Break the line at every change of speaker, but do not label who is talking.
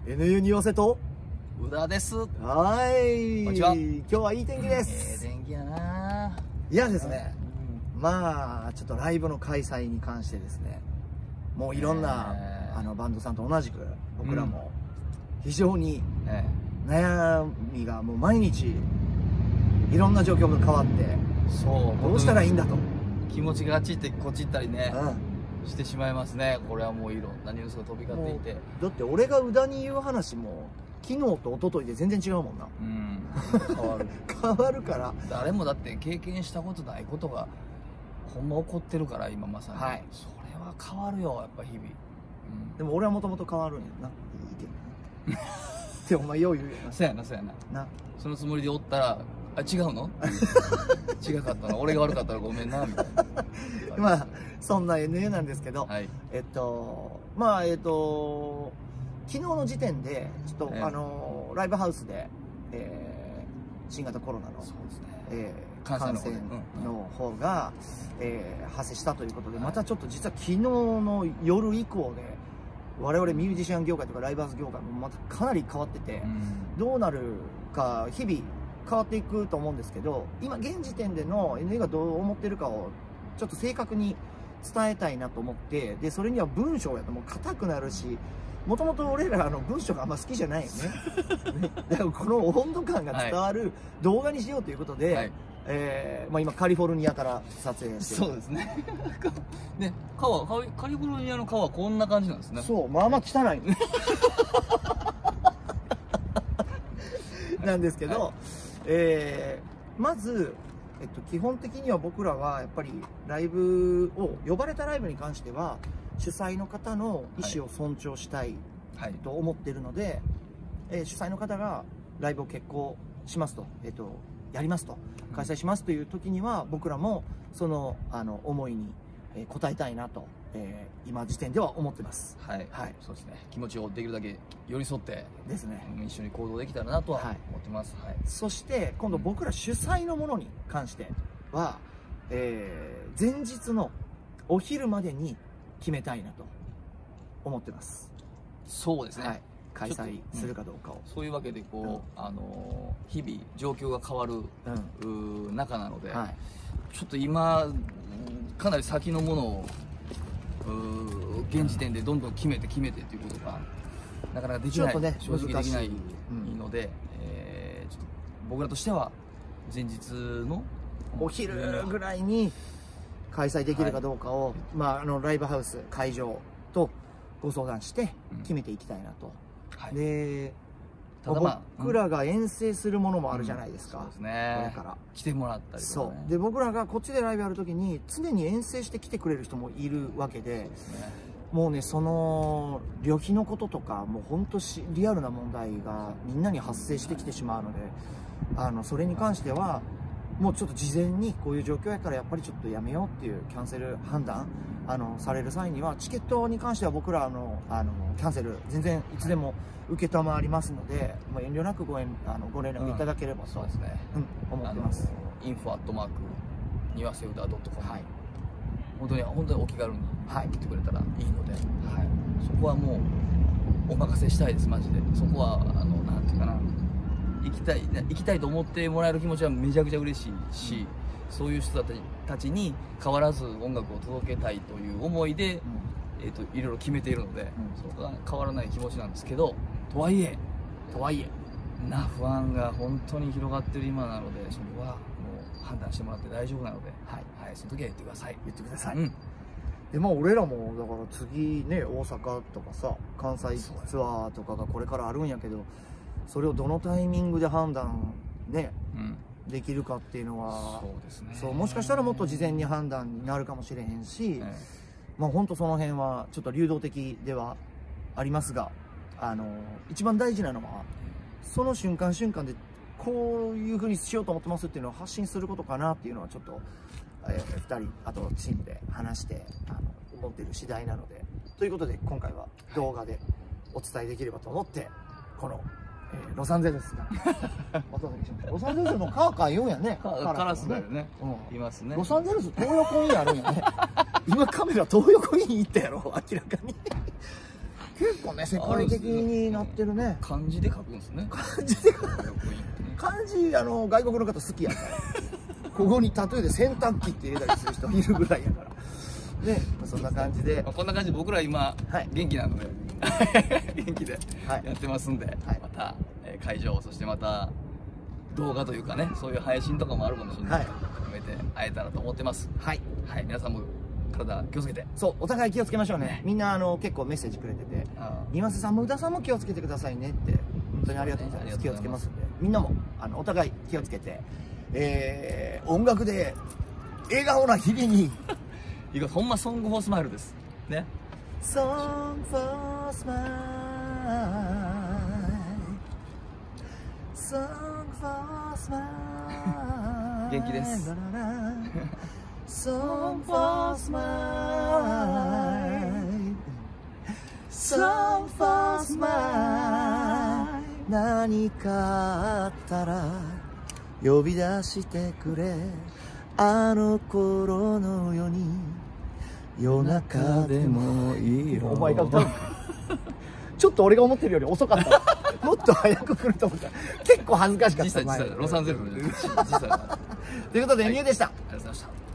NU に寄せと
宇田です。
はい。
こんにちは。
今日はいい天気です。
天気やな。
いやですね、まあちょっとライブの開催に関してですね、もういろんな、バンドさんと同じく僕らも非常に悩みがもう毎日いろんな状況が変わって、
そう
どうしたらいいんだと
気持ちがあっち行ってこっち行ったりね、してしまいますね。これはもういろんなニュースが飛び交っていて、
だって俺が宇田に言う話も昨日と一昨日で全然違うもんな。
変わる
変わるから、
誰もだって経験したことないことがほんま起こってるから今まさに、それは変わるよやっぱ日々、
でも俺はもともと変わるんやな。いいけどってお前よう言うよな。
そうやなそうやな。そのつもりでおったら、あ、違うの違かったの、俺が悪かったらごめんなみたいな
まあそんな NU なんですけど、まあ昨日の時点でちょっと、ライブハウスで、新型コロナの感染の方が、発生したということで、またちょっと実は昨日の夜以降で我々ミュージシャン業界とかライブハウス業界もまたかなり変わってて、どうなるか日々変わっていくと思うんですけど、今現時点での NU がどう思ってるかをちょっと正確に伝えたいなと思って、でそれには文章やともう硬くなるし、もともと俺ら文章があんま好きじゃないよねだからこの温度感が伝わる動画にしようということで、まあ今カリフォルニアから撮影してる。そうですね
ね、カリフォルニアの川はこんな感じなんですね。
そう、まあまあ汚いなんですけど、まず、基本的には僕らはやっぱりライブを呼ばれたライブに関しては主催の方の意思を尊重したいと思っているので、主催の方がライブを決行しますと、やりますと、開催しますという時には僕らもその思いに応えたいなと、今時点では思ってます。
そうですね。気持ちをできるだけ寄り添って
ですね、
一緒に行動できたらなとは思ってます。
そして今度僕ら主催のものに関しては、前日のお昼までに決めたいなと思ってます。
そうですね。
開催するかどうかを。
そういうわけでこう、日々状況が変わる中なので、ちょっと今かなり先のものを現時点でどんどん決めてということがなかなかできない、正直できないので、ちょっと僕らとしては前日の
お昼ぐらいに開催できるかどうかを、まあライブハウス会場とご相談して決めていきたいなと。で、僕らが遠征するものもあるじゃないですか。これから
来てもらったりとか、
そうで、僕らがこっちでライブやるときに常に遠征して来てくれる人もいるわけで、もうね、その旅費のこととかもう本当リアルな問題がみんなに発生してきてしまうので、それに関してはもうちょっと事前にこういう状況やからやっぱりちょっとやめようっていうキャンセル判断される際には、チケットに関しては僕らキャンセル全然いつでも承りますので、もう遠慮なくご連絡いただければと思ってます。
info@ 庭瀬うだ .com、本当にお気軽に言ってくれたらいいので、そこはもうお任せしたいです。マジでそこはなんていうかな、行きたいと思ってもらえる気持ちはめちゃくちゃ嬉しいし、そういう人たちに変わらず音楽を届けたいという思いで、いろいろ決めているので、そこが変わらない気持ちなんですけど、とはいえ不安が本当に広がってる今なので、それはもう判断してもらって大丈夫なので、その時は言ってください。
でも俺らもだから次ね、大阪とかさ関西ツアーとかがこれからあるんやけど、それをどのタイミングで判断ね、できるかっていうのは、もしかしたらもっと事前に判断になるかもしれへんし、まあ本当その辺はちょっと流動的ではありますが、一番大事なのはその瞬間瞬間でこういうふうにしようと思ってますっていうのを発信することかなっていうのはちょっと、2人あとチームで話して思っている次第なので、ということで今回は動画でお伝えできればと思ってこのロサンゼルスがお届けしました。ロサンゼルスもカーカー言うんやね。
カラスだよね。いますね。
ロサンゼルス東横インあるんやね。今カメラ東横イン行ったやろ、明らかに。 結構ね世界的になってるね。
漢字で書くんですね。
漢字で書く。漢字外国の方好きやから。ここに例えで洗濯機って入れたりする人いるぐらいやから。ね、そんな感じで。
こんな感じで僕ら今元気なので元気でやってますんで、また会場、そしてまた動画というかね、そういう配信とかもあるかもしれない。含めて会えたらと思ってます。はい、皆さんも体気をつけて。そう、お互い気をつけましょうね。みんな結構メッセージくれてて、庭瀬さんも宇田さんも気をつけてくださいねって、本当にありがとうございます。気をつけますんで、みんなもお互い気をつけて、音楽で笑顔な日々にほんまソングフォースマイルですね。
ソングフォースマイル、ソングフォースマイル、
元気です。
Song for smile, song for smile。 何かあったら呼び出してくれ、あの頃のように夜中でもいいよ。お前が歌うちょっと俺が思ってるより遅かったもっと早く来ると思った。結構恥ずかしかった。
実際ロサンゼルスの実際
ということで、ニューでした。
ありがとうございました。